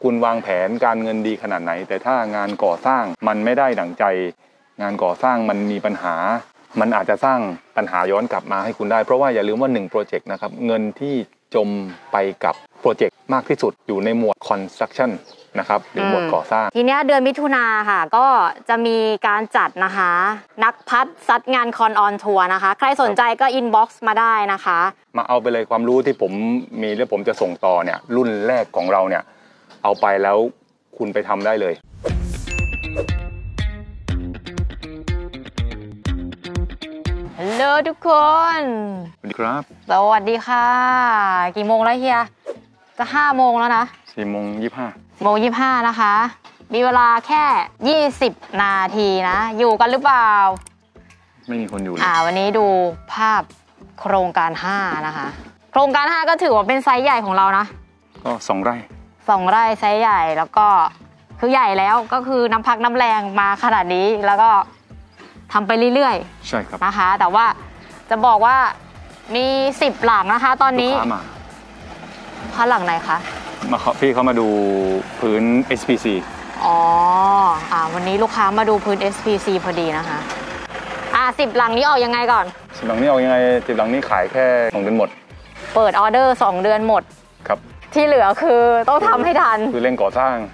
คุณวางแผนการเงินดีขนาดไหนแต่ถ้างานก่อสร้างมันไม่ได้ดั่งใจงานก่อสร้างมันมีปัญหามันอาจจะสร้างปัญหาย้อนกลับมาให้คุณได้เพราะว่าอย่าลืมว่า1โปรเจกต์นะครับเงินที่จมไปกับโปรเจกต์มากที่สุดอยู่ในหมวด construction นะครับหรือหมวดก่อสร้างทีนี้เดือนมิถุนาค่ะก็จะมีการจัดนะคะนักพัฒซัดงานคอนออนทัวร์นะคะใครสนใจก็อินบ็อกซ์มาได้นะคะมาเอาไปเลยความรู้ที่ผมมีแล้วผมจะส่งต่อเนี่ยรุ่นแรกของเราเนี่ยเอาไปแล้วคุณไปทำได้เลยฮัลโหลทุกคนสวัสดีครับสวัสดีค่ะกี่โมงแล้วเฮียจะ5 โมงแล้วนะ 4:25 นะคะมีเวลาแค่20 นาทีนะอยู่กันหรือเปล่าไม่มีคนอยู่เลยวันนี้ดูภาพโครงการ5นะคะโครงการ5ก็ถือว่าเป็นไซส์ใหญ่ของเรานะก็2 ไร่ 2 ไร่ไซส์ใหญ่แล้วก็คือใหญ่แล้วก็คือน้ำพักน้ำแรงมาขนาดนี้แล้วก็ทำไปเรื่อยๆใช่ครับนะคะแต่ว่าจะบอกว่ามี10 หลังนะคะตอนนี้ลูกค้ามาหลังไหนคะพี่เขามาดูพื้น SPC วันนี้ลูกค้ามาดูพื้น SPC พอดีนะคะ10 หลังนี้ออกยังไงก่อน 10 หลังนี้ออกยังไง10 หลังนี้ขายแค่2 เดือนหมดเปิดออเดอร์2 เดือนหมดครับที่เหลือคือต้องทำให้ทันคือเร่งก่อสร้าง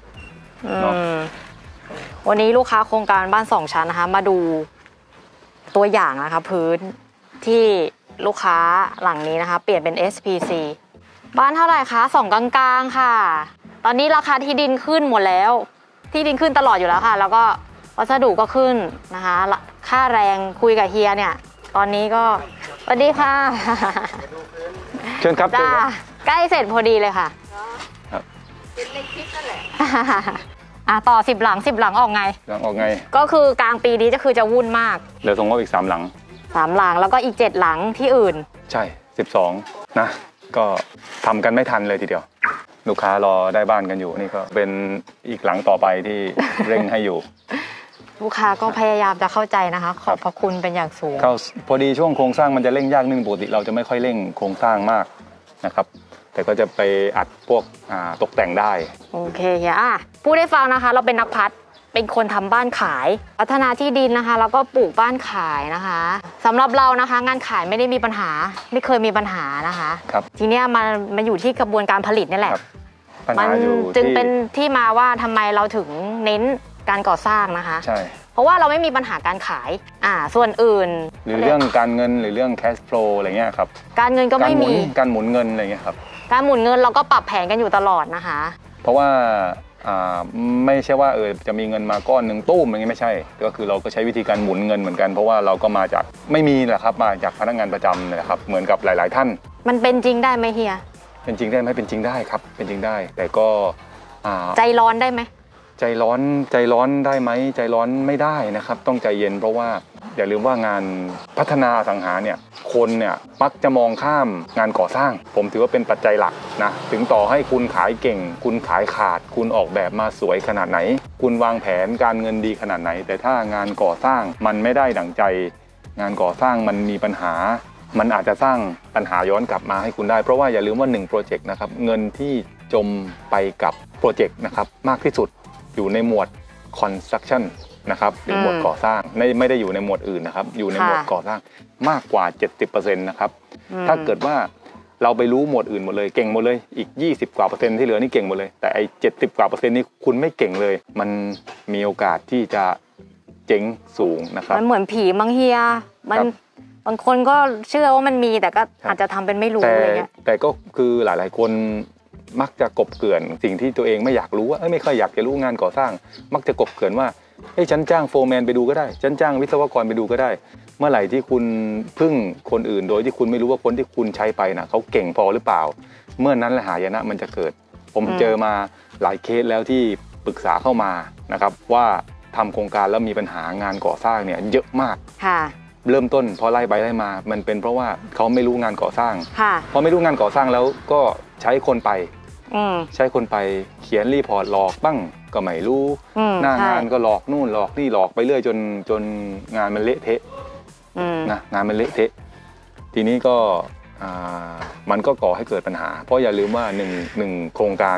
วันนี้ลูกค้าโครงการบ้าน2 ชั้นนะคะมาดูตัวอย่างนะคะพื้นที่ลูกค้าหลังนี้นะคะเปลี่ยนเป็น SPC บ้านเท่าไหร่คะ2 กลางๆค่ะตอนนี้ราคาที่ดินขึ้นหมดแล้วที่ดินขึ้นตลอดอยู่แล้วค่ะแล้วก็วัสดุก็ขึ้นนะคะค่าแรงคุยกับเฮียเนี่ยตอนนี้ก็สวัสดีค่ะเชิญครับจ้าใกล้เสร็จพอดีเลยค่ะครับเป็นเล็กทิปนั่นแหละต่อ10 หลัง10 หลังออกไงก็คือกลางปีนี้จะวุ่นมากเหลือส่งก็อีก3 หลัง 3 หลังแล้วก็อีก7 หลังที่อื่นใช่12นะก็ทำกันไม่ทันเลยทีเดียวลูกค้ารอได้บ้านกันอยู่นี่ก็เป็นอีกหลังต่อไปที่เร่งให้อยู่ลูกค้าก็พยายามจะเข้าใจนะคะขอบพระคุณเป็นอย่างสูงพอดีช่วงโครงสร้างมันจะเร่งยากนึงปกติเราจะไม่ค่อยเร่งโครงสร้างมากนะครับแต่ก็จะไปอัดพวกตกแต่งได้โอเคค่ะพูดให้ฟังนะคะเราเป็นนักพัฒเป็นคนทำบ้านขายพัฒนาที่ดินนะคะแล้วก็ปลูกบ้านขายนะคะสำหรับเรานะคะงานขายไม่ได้มีปัญหาไม่เคยมีปัญหานะคะทีเนี้ยมันอยู่ที่กระบวนการผลิตนี่แหละมันจึงเป็นที่มาว่าทำไมเราถึงเน้นการก่อสร้างนะคะใช่เพราะว่าเราไม่มีปัญหาการขายส่วนอื่นหรือเรื่องการเงินหรือเรื่อง cash flow อะไรเงี้ยครับการเงินก็ไม่มีการหมุนเงินอะไรเงี้ยครับการหมุนเงินเราก็ปรับแผนกันอยู่ตลอดนะคะเพราะว่าไม่ใช่ว่าจะมีเงินมาก้อนหนึ่งตู้มอย่างนี้ไม่ใช่ก็คือเราก็ใช้วิธีการหมุนเงินเหมือนกันเพราะว่าเราก็มาจากไม่มีแหละครับมาจากพนักงานประจำนะครับเหมือนกับหลายๆท่านมันเป็นจริงได้ไหมเฮียเป็นจริงได้ไหมเป็นจริงได้ครับเป็นจริงได้แต่ก็ใจร้อนได้ไหมใจร้อนได้ไหมใจร้อนไม่ได้นะครับต้องใจเย็นเพราะว่าอย่าลืมว่างานพัฒนาอสังหาเนี่ยคนเนี่ยมักจะมองข้ามงานก่อสร้างผมถือว่าเป็นปัจจัยหลักนะถึงต่อให้คุณขายเก่งคุณขายขาดคุณออกแบบมาสวยขนาดไหนคุณวางแผนการเงินดีขนาดไหนแต่ถ้างานก่อสร้างมันไม่ได้ดั่งใจงานก่อสร้างมันมีปัญหามันอาจจะสร้างปัญหาย้อนกลับมาให้คุณได้เพราะว่าอย่าลืมว่า1โปรเจกต์นะครับเงินที่จมไปกับโปรเจกต์นะครับมากที่สุดอยู่ในหมวด construction นะครับหรือหมวดก่อสร้างไม่ได้อยู่ในหมวดอื่นนะครับอยู่ในหมวดก่อสร้างมากกว่า 70% นะครับถ้าเกิดว่าเราไปรู้หมวดอื่นหมดเลยเก่งหมดเลยอีก20 กว่า%ที่เหลือนี่เก่งหมดเลยแต่ไอ้70 กว่า%นี้คุณไม่เก่งเลยมันมีโอกาสที่จะเจ๊งสูงนะครับมันเหมือนผีมังเฮียมันบางคนก็เชื่อว่ามันมีแต่ก็อาจจะทำเป็นไม่รู้อะไรเงี้ยแต่ก็คือหลายๆคนมักจะกบเกลื่อนสิ่งที่ตัวเองไม่อยากรู้ว่าไม่ค่อยอยากจะรู้งานก่อสร้างมักจะกบเกลื่อนว่าฉันจ้างโฟร์แมนไปดูก็ได้ฉันจ้างวิศวกรไปดูก็ได้เมื่อไหร่ที่คุณพึ่งคนอื่นโดยที่คุณไม่รู้ว่าคนที่คุณใช้ไปนะเขาเก่งพอหรือเปล่าเมื่อนั้นแหละหายนะมันจะเกิดผมเจอมาหลายเคสแล้วที่ปรึกษาเข้ามานะครับว่าทำโครงการแล้วมีปัญหางานก่อสร้างเนี่ยเยอะมากเริ่มต้นพอไล่ไปไล่มามันเป็นเพราะว่าเขาไม่รู้งานก่อสร้างพอไม่รู้งานก่อสร้างแล้วก็ใช้คนไปเขียนรีพอร์ตหลอกบ้างก็ไม่รู้หน้างานก็หลอกนู่นหลอกนี่หลอกไปเรื่อยจนงานมันเละเทะนะงานมันเละเทะทีนี้ก็มันก็ก่อให้เกิดปัญหาเพราะอย่าลืมว่าหนึ่งโครงการเนี่ย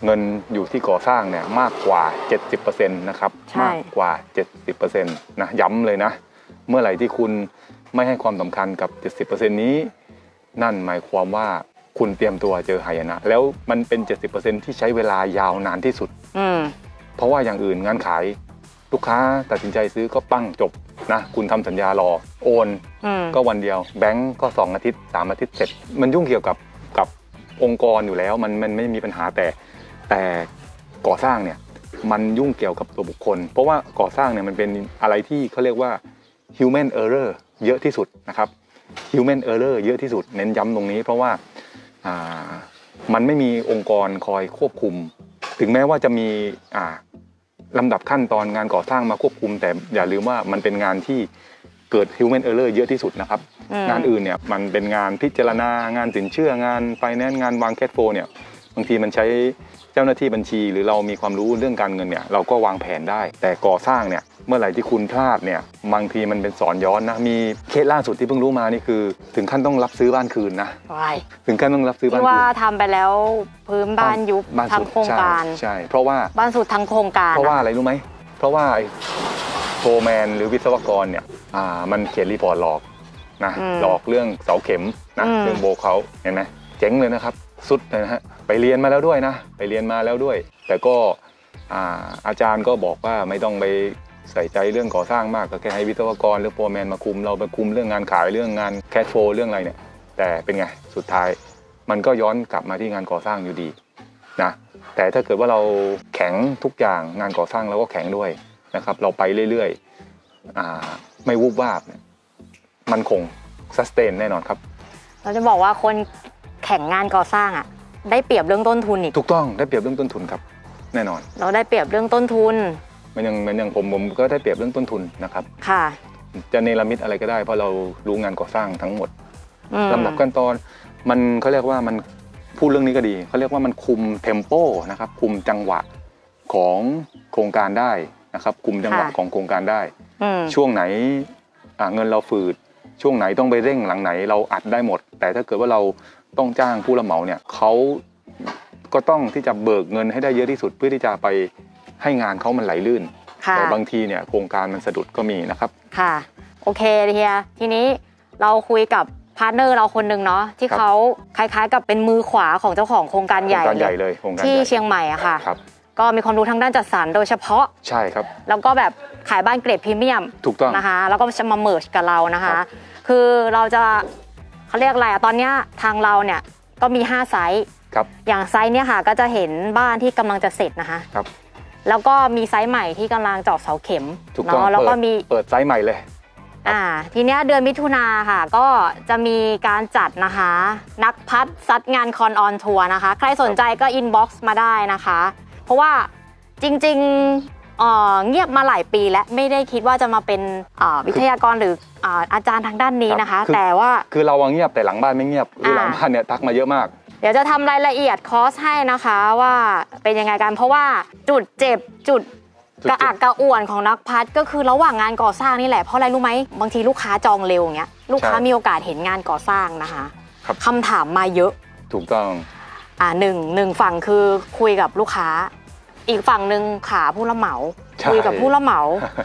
เงินอยู่ที่ก่อสร้างเนี่ยมากกว่า 70% นะครับมากกว่า 70% นะย้ำเลยนะเมื่อไหร่ที่คุณไม่ให้ความสำคัญกับ 70% นี้นั่นหมายความว่าคุณเตรียมตัวเจอหายนะแล้วมันเป็น 70% ที่ใช้เวลายาวนานที่สุดเพราะว่าอย่างอื่นงานขายลูกค้าตัดสินใจซื้อก็ปั้งจบนะคุณทำสัญญารอโอนก็วันเดียวแบงก์ก็2 อาทิตย์3 อาทิตย์เสร็จมันยุ่งเกี่ยวกับองค์กรอยู่แล้วมันไม่มีปัญหาแต่ก่อสร้างเนี่ยมันยุ่งเกี่ยวกับตัวบุคคลเพราะว่าก่อสร้างเนี่ยมันเป็นอะไรที่เขาเรียกว่า human error เยอะที่สุดนะครับ human error เยอะที่สุดเน้นย้ำตรงนี้เพราะว่ามันไม่มีองค์กรคอยควบคุมถึงแม้ว่าจะมีลำดับขั้นตอนงานก่อสร้างมาควบคุมแต่อย่าลืมว่ามันเป็นงานที่เกิด human error เยอะที่สุดนะครับงานอื่นเนี่ยมันเป็นงานพิจารณางานสินเชื่องานไฟแนนซ์งานวางแคชโฟลเนี่ยบางทีมันใช้เจ้าหน้าที่บัญชีหรือเรามีความรู้เรื่องการเงินเนี่ยเราก็วางแผนได้แต่ก่อสร้างเนี่ยเมื่อไหร่ที่คุณพลาดเนี่ยบางทีมันเป็นสอนย้อนนะมีเคสล่าสุดที่เพิ่งรู้มานี่คือถึงขั้นต้องรับซื้อบ้านคืนนะถึงขั้นต้องรับซื้อบ้านคืนที่ว่าทำไปแล้วพื้นบ้านยุบทั้งโครงการใช่เพราะว่าบ้านสุดทั้งโครงการเพราะว่าอะไรรู้ไหมเพราะว่าโฟร์แมนหรือวิศวกรเนี่ยมันเขียนรีพอร์ตหลอกนะหลอกเรื่องเสาเข็มนะเรื่องโบเขาเห็นไหมเจ๋งเลยนะครับสุดเลยนะฮะไปเรียนมาแล้วด้วยนะไปเรียนมาแล้วด้วยแต่ก็อาจารย์ก็บอกว่าไม่ต้องไปใส่ใจเรื่องก่อสร้างมากก็แค่ให้วิศวกรหรือโฟร์แมนมาคุมเราไปคุมเรื่องงานขายเรื่องงานแคชโฟลเรื่องอะไรเนี่ยแต่เป็นไงสุดท้ายมันก็ย้อนกลับมาที่งานก่อสร้างอยู่ดีนะแต่ถ้าเกิดว่าเราแข็งทุกอย่างงานก่อสร้างเราก็แข็งด้วยนะครับเราไปเรื่อยๆไม่วูบวาบมันคงซัสเตนแน่นอนครับเราจะบอกว่าคนแข่งงานก่อสร้างอ่ะได้เปรียบเรื่องต้นทุนอีกถูกต้องได้เปรียบเรื่องต้นทุนครับแน่นอนเราได้เปรียบเรื่องต้นทุนมันยังผมก็ได้เปรียบเรื่องต้นทุนนะครับค่ะจะเนรมิตอะไรก็ได้เพราะเรารู้งานก่อสร้างทั้งหมดลำดับขั้นตอนมันเขาเรียกว่ามันพูดเรื่องนี้ก็ดีเขาเรียกว่ามันคุมเทมโปนะครับคุมจังหวะของโครงการได้นะครับคุมจังหวะของโครงการได้ช่วงไหนเงินเราฝืดช่วงไหนต้องไปเร่งหลังไหนเราอัดได้หมดแต่ถ้าเกิดว่าเราต้องจ้างผู้รับเหมาเนี่ยเขาก็ต้องที่จะเบิกเงินให้ได้เยอะที่สุดเพื่อที่จะไปให้งานเขามันไหลลื่นแต่บางทีเนี่ยโครงการมันสะดุดก็มีนะครับค่ะโอเคเฮียทีนี้เราคุยกับพาร์ทเนอร์เราคนหนึ่งเนาะที่เขาคล้ายๆกับเป็นมือขวาของเจ้าของโครงการใหญ่เลยที่เชียงใหม่อะค่ะก็มีความรู้ทางด้านจัดสรรโดยเฉพาะใช่ครับแล้วก็แบบขายบ้านเกรดพรีเมียมถูกต้องนะคะแล้วก็จะมาเมิร์จกับเรานะคะคือเราจะเขาเรียกอะไรตอนนี้ทางเราเนี่ยก็มี5ไซส์อย่างไซส์เนี่ยค่ะก็จะเห็นบ้านที่กำลังจะเสร็จนะคะแล้วก็มีไซส์ใหม่ที่กำลังเจาะเสาเข็มเนาะแล้วก็มีเปิดไซส์ใหม่เลยทีเนี้ยเดือนมิถุนาค่ะก็จะมีการจัดนะคะนักพัฒซัดงานคอนออนทัวร์นะคะใครสนใจก็อินบ็อกซ์มาได้นะคะเพราะว่าจริงๆเงียบมาหลายปีและไม่ได้คิดว่าจะมาเป็นวิทยากรหรืออาจารย์ทางด้านนี้นะคะแต่ว่าคือเราเงียบแต่หลังบ้านไม่เงียบคือหลังบ้านเนี่ยทักมาเยอะมากเดี๋ยวจะทำรายละเอียดคอร์สให้นะคะว่าเป็นยังไงกันเพราะว่าจุดเจ็บจุดกระอักกระอ่วนของนักพัฒก็คือระหว่างงานก่อสร้างนี่แหละเพราะอะไรรู้ไหมบางทีลูกค้าจองเร็วอย่างเงี้ยลูกค้ามีโอกาสเห็นงานก่อสร้างนะคะคำถามมาเยอะถูกต้องหนึ่งฝั่งคือคุยกับลูกค้าอีกฝั่งหนึ่งขาผู้รับเหมาคุยกับผู้รับเหมา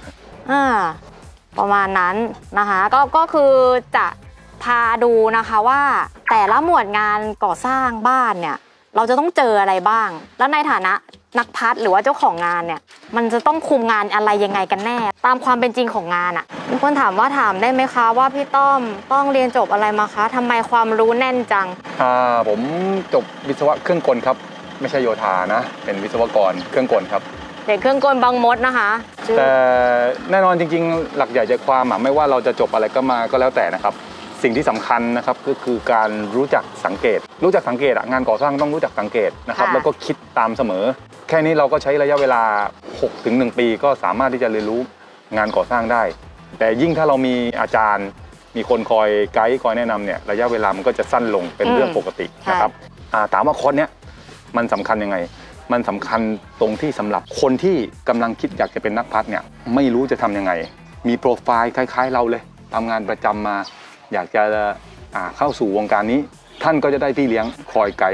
ประมาณนั้นนะคะก็คือจะพาดูนะคะว่าแต่ละหมวดงานก่อสร้างบ้านเนี่ยเราจะต้องเจออะไรบ้างแล้วในฐานะนักพัฒหรือว่าเจ้าของงานเนี่ยมันจะต้องคุมงานอะไรยังไงกันแน่ตามความเป็นจริงของงานอ่ะมีคนถามได้ไหมคะว่าพี่ต้อมต้องเรียนจบอะไรมาคะทำไมความรู้แน่นจังผมจบวิศวะเครื่องกลครับไม่ใช่โยธานะเป็นวิศวกรเครื่องกลครับเด็กเครื่องกลบางมดนะคะแต่แน่นอนจริงๆหลักใหญ่ใจความไม่ว่าเราจะจบอะไรก็แล้วแต่นะครับสิ่งที่สำคัญนะครับก็คือการรู้จักสังเกตงานก่อสร้างต้องรู้จักสังเกตนะครับแล้วก็คิดตามเสมอแค่นี้เราก็ใช้ระยะเวลา 6-1 ปีก็สามารถที่จะเรียนรู้งานก่อสร้างได้แต่ยิ่งถ้าเรามีอาจารย์มีคนคอยไกด์คอยแนะนำเนี่ยระยะเวลามันก็จะสั้นลงเป็นเรื่องปกตินะครับถามว่าคอร์สเนี้ยมันสำคัญยังไงมันสำคัญตรงที่สำหรับคนที่กำลังคิดอยากจะเป็นนักพัฒเนี่ยไม่รู้จะทำยังไงมีโปรไฟล์คล้ายๆเราเลยทำงานประจำมาอยากจะเข้าสู่วงการนี้ท่านก็จะได้พี่เลี้ยงคอยไกด์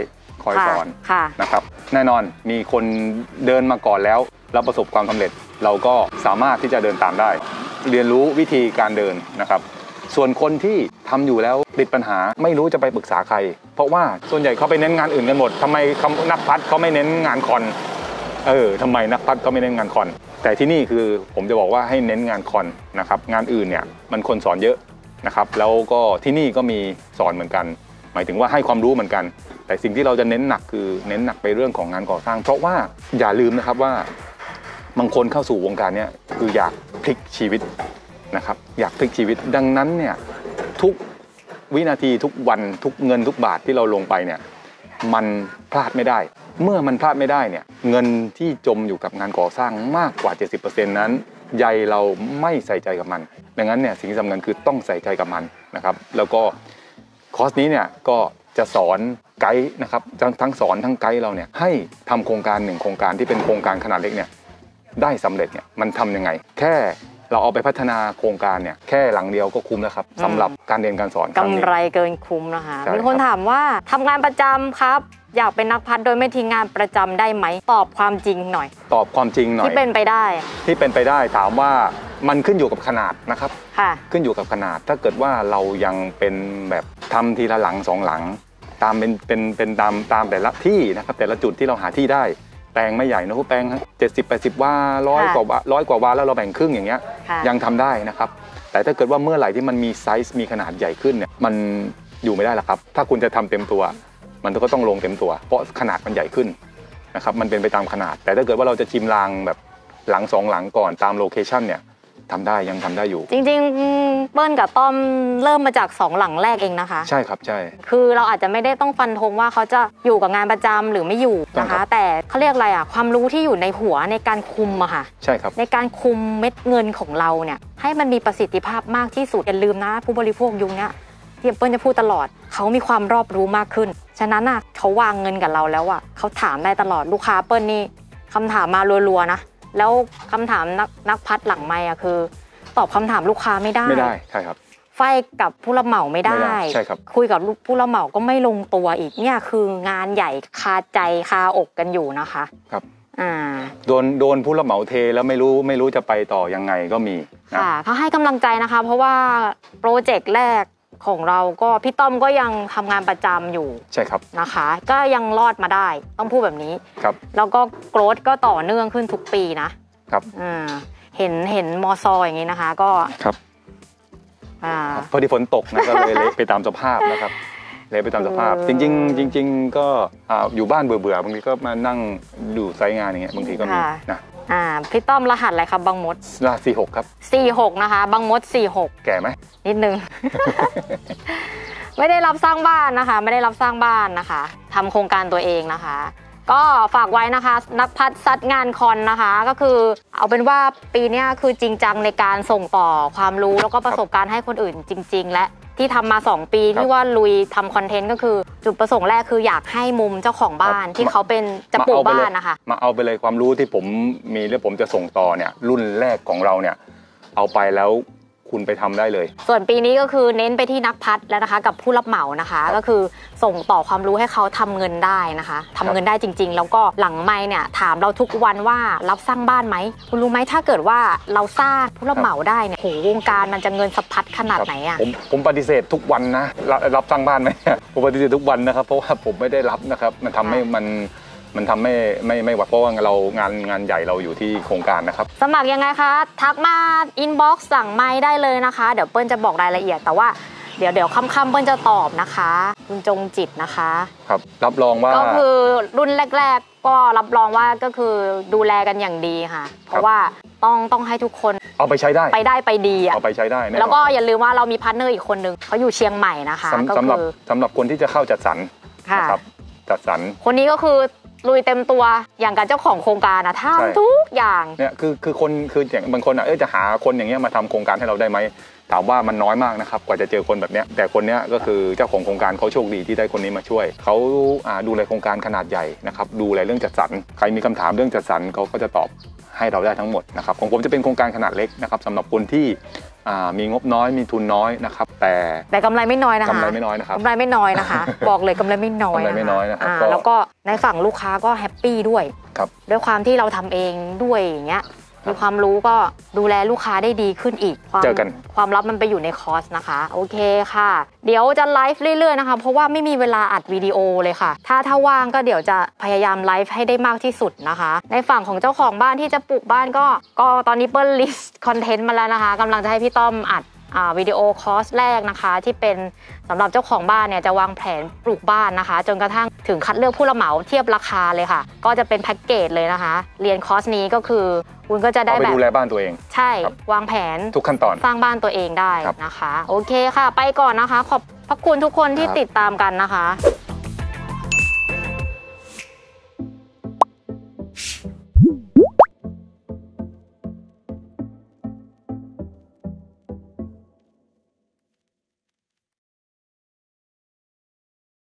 คอยสอนค่ะนะครับแน่นอนมีคนเดินมาก่อนแล้วประสบความสำเร็จเราก็สามารถที่จะเดินตามได้ เรียนรู้วิธีการเดินนะครับส่วนคนที่ทำอยู่แล้วติดปัญหาไม่รู้จะไปปรึกษาใครเพราะว่าส่วนใหญ่เขาไปเน้นงานอื่นกันหมดทำไมนักพัดเขาไม่เน้นงานคอนทำไมนักพัดเขาไม่เน้นงานคอนแต่ที่นี่คือผมจะบอกว่าให้เน้นงานคอนนะครับงานอื่นเนี่ยมันคนสอนเยอะนะครับแล้วก็ที่นี่ก็มีสอนเหมือนกันหมายถึงว่าให้ความรู้เหมือนกันแต่สิ่งที่เราจะเน้นหนักคือเน้นหนักไปเรื่องของงานก่อสร้างเพราะว่าอย่าลืมนะครับว่าบางคนเข้าสู่วงการนี้คืออยากพลิกชีวิตนะครับอยากพลิกชีวิตดังนั้นเนี่ยทุกวินาทีทุกวันทุกเงินทุกบาทที่เราลงไปเนี่ยมันพลาดไม่ได้เมื่อมันพลาดไม่ได้เนี่ยเงินที่จมอยู่กับงานก่อสร้างมากกว่า 70% นั้นใยเราไม่ใส่ใจกับมันดังนั้นเนี่ยสิ่งที่สำคัญคือต้องใส่ใจกับมันนะครับแล้วก็คอร์สนี้เนี่ยก็จะสอนไกด์นะครับทั้งสอนทั้งไกด์เราเนี่ยให้ทำโครงการ1โครงการที่เป็นโครงการขนาดเล็กเนี่ยได้สำเร็จเนี่ยมันทำยังไงแค่เราเอาไปพัฒนาโครงการเนี่ยแค่หลังเดียวก็คุ้มแล้วครับสำหรับการเรียนการสอนกำไรเกินคุ้มนะคะมีคนถามว่าทำงานประจำครับอยากเป็นนักพัดโดยไม่ทิ้งงานประจำได้ไหมตอบความจริงหน่อยตอบความจริงหน่อยที่เป็นไปได้ถามว่ามันขึ้นอยู่กับขนาดนะครับขึ้นอยู่กับขนาดถ้าเกิดว่าเรายังเป็นแบบทำทีละหลัง2หลังตามเป็นตามแต่ละที่นะครับแต่ละจุดที่เราหาที่ได้แปลงไม่ใหญ่นะแปลง70-80 วา100 กว่าวาแล้วเราแบ่งครึ่งอย่างเงี้ยยังทำได้นะครับแต่ถ้าเกิดว่าเมื่อไหร่ที่มันมีไซส์มีขนาดใหญ่ขึ้นเนี่ยมันอยู่ไม่ได้หรอกครับถ้าคุณจะทำเต็มตัวมันก็ต้องลงเต็มตัวเพราะขนาดมันใหญ่ขึ้นนะครับมันเป็นไปตามขนาดแต่ถ้าเกิดว่าเราจะชิมลางแบบหลัง2หลังก่อนตามโลเคชั่นเนี่ยทำได้ยังทำได้อยู่จริงๆเปิ้ลกับต้อมเริ่มมาจาก2หลังแรกเองนะคะใช่ครับใช่คือเราอาจจะไม่ได้ต้องฟันธงว่าเขาจะอยู่กับงานประจำหรือไม่อยู่นะคะแต่เขาเรียกอะไรอะความรู้ที่อยู่ในหัวในการคุมอะค่ะใช่ครับในการคุมเม็ดเงินของเราเนี่ยให้มันมีประสิทธิภาพมากที่สุดอย่าลืมนะผู้บริโภคยุคนี้ที่เปิ้ลจะพูดตลอดเขามีความรอบรู้มากขึ้นฉะนั้นอะเขาวางเงินกับเราแล้วอะเขาถามได้ตลอดลูกค้าเปิ้ลนี่คำถามมารัวๆนะแล้วคำถามนักพัดหลังไมค์อะคือตอบคำถามลูกค้าไม่ได้ใช่ครับไฟกับผู้รับเหมาไม่ได้ใช่ครับคุยกับผู้รับเหมาก็ไม่ลงตัวอีกเนี่ยคืองานใหญ่คาใจคาอกกันอยู่นะคะครับโดนผู้รับเหมาเทแล้วไม่รู้จะไปต่อยังไงก็มีค่ะเขาให้กำลังใจนะคะเพราะว่าโปรเจกต์แรกของเราก็พี่ต้อมก็ยังทำงานประจำอยู่ใช่ครับนะคะก็ยังรอดมาได้ต้องพูดแบบนี้ครับแล้วก็โกรธก็ต่อเนื่องขึ้นทุกปีนะครับเห็นมอซออย่างนี้นะคะก็ครับพอดีฝนตกนะก็เลยเละไปตามสภาพนะครับเละไปตามสภาพจริงก็อยู่บ้านเบื่อบางทีก็มานั่งดูไซต์งานอย่างเงี้ยบางทีก็มีนะพี่ต้อมรหัสอะไรครับบางมด 46ครับ 46นะคะบางมด46 แก่ไหมนิดนึง ไม่ได้รับสร้างบ้านนะคะไม่ได้รับสร้างบ้านนะคะทำโครงการตัวเองนะคะก็ฝากไว้นะคะนักพัดซัดงานคอนนะคะก็คือเอาเป็นว่าปีนี้คือจริงจังในการส่งต่อความรู้แล้วก็ประสบการณ์ให้คนอื่นจริงๆและที่ทำมา2 ปีที่ว่าลุยทำคอนเทนต์ก็คือจุดประสงค์แรกคืออยากให้มุมเจ้าของบ้านที่เขาเป็นจะปลูกบ้านนะคะมาเอาไปเลยความรู้ที่ผมมีและผมจะส่งต่อเนี่ยรุ่นแรกของเราเนี่ยเอาไปแล้วคุณไปทำได้เลยส่วนปีนี้ก็คือเน้นไปที่นักพัดแล้วนะคะกับผู้รับเหมานะคะก็คือส่งต่อความรู้ให้เขาทำเงินได้นะคะทำเงินได้จริงๆแล้วก็หลังไมค์เนี่ยถามเราทุกวันว่ารับสร้างบ้านไหมคุณรู้ไหมถ้าเกิดว่าเราสร้างผู้รับเหมาได้เนี่ยโหวงการมันจะเงินสะพัดขนาดไหนอ่ะผมปฏิเสธทุกวันนะรับสร้างบ้านไหมผมปฏิเสธทุกวันนะครับเพราะว่าผมไม่ได้รับนะครับมันทำให้มันทำไม่วัดเพราะว่าเรางานใหญ่เราอยู่ที่โครงการนะครับสมัครยังไงคะทักมาอินบ็อกซ์สั่งไมค์ได้เลยนะคะเดี๋ยวเปิ้ลจะบอกรายละเอียดแต่ว่าเดี๋ยวค่ำๆเปิ้ลจะตอบนะคะคุณจงจิตนะคะครับรับรองว่าก็คือรุ่นแรกๆก็รับรองว่าก็คือดูแลกันอย่างดีค่ะเพราะว่าต้องให้ทุกคนเอาไปใช้ได้ไปดีอ่ะเอาไปใช้ได้แล้วก็อย่าลืมว่าเรามีพาร์ทเนอร์อีกคนนึงเขาอยู่เชียงใหม่นะคะสำหรับคนที่จะเข้าจัดสรรนะครับจัดสรรคนนี้ก็คือลุยเต็มตัวอย่างกับเจ้าของโครงการนะทำทุกอย่างเนี่ยคือคนคืออย่างบางคนจะหาคนอย่างเงี้ยมาทำโครงการให้เราได้ไหมถามว่ามันน้อยมากนะครับกว่าจะเจอคนแบบเนี้ยแต่คนเนี้ยก็คือเจ้าของโครงการเขาโชคดีที่ได้คนนี้มาช่วยเขาดูแลโครงการขนาดใหญ่นะครับดูแลเรื่องจัดสรรใครมีคำถามเรื่องจัดสรรเขาก็จะตอบให้เราได้ทั้งหมดนะครับของผมจะเป็นโครงการขนาดเล็กนะครับสำหรับคนที่มีงบน้อยมีทุนน้อยนะครับแต่กำไรไม่น้อยนะคะกำไรไม่น้อยนะครับกำไรไม่น้อยนะคะ บอกเลยกำไรไม่น้อยกำไรไม่น้อยนะครับแล้วก็ในฝั่งลูกค้าก็แฮปปี้ด้วยครับด้วยความที่เราทำเองด้วยอย่างเงี้ยมีความรู้ก็ดูแลลูกค้าได้ดีขึ้นอีกเจอกันความลับมันไปอยู่ในคอร์สนะคะโอเคค่ะเดี๋ยวจะไลฟ์เรื่อยๆนะคะเพราะว่าไม่มีเวลาอัดวิดีโอเลยค่ะถ้าว่างก็เดี๋ยวจะพยายามไลฟ์ให้ได้มากที่สุดนะคะในฝั่งของเจ้าของบ้านที่จะปลูกบ้านก็ตอนนี้เปิ้ลลิสต์คอนเทนต์มาแล้วนะคะกำลังจะให้พี่ต้อมอัดวิดีโอคอร์สแรกนะคะที่เป็นสำหรับเจ้าของบ้านเนี่ยจะวางแผนปลูกบ้านนะคะจนกระทั่งถึงคัดเลือกผู้รับเหมาเทียบราคาเลยค่ะก็จะเป็นแพ็กเกจเลยนะคะเรียนคอร์สนี้ก็คือคุณก็จะได้แบบดูแลบ้านตัวเองใช่วางแผนทุกขั้นตอนสร้างบ้านตัวเองได้นะคะโอเคค่ะไปก่อนนะคะขอบพระคุณทุกคนที่ติดตามกันนะคะ